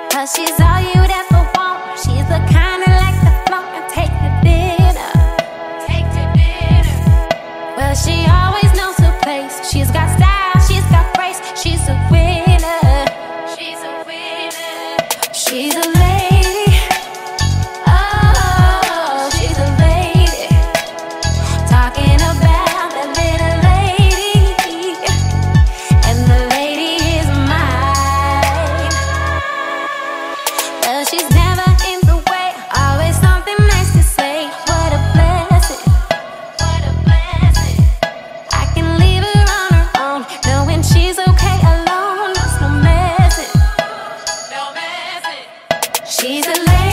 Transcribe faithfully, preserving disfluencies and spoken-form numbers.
Cause she's all you'd ever want. She's the kind that likes to float and take to dinner. Take to dinner. Well, she always knows her place. She's got style, she's got grace. She's a winner. She's a winner. She's a lady. Oh, she's a lady. Talking about that little lady. And the lady is mine. Well, she's never in the way. Always something nice to say. What a blessing. What a blessing. I can leave her on her own, knowing she's okay alone. There's no messing. No messing. She's a lady.